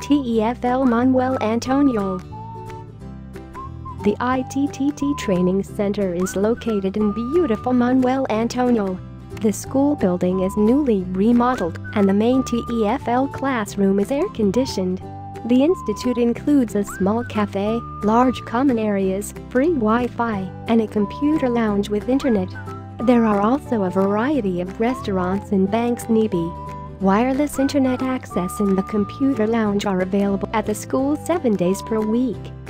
TEFL Manuel Antonio. The ITTT Training Center is located in beautiful Manuel Antonio. The school building is newly remodeled and the main TEFL classroom is air-conditioned. The institute includes a small cafe, large common areas, free Wi-Fi, and a computer lounge with internet. There are also a variety of restaurants and banks nearby. Wireless internet access and the computer lounge are available at the school 7 days per week.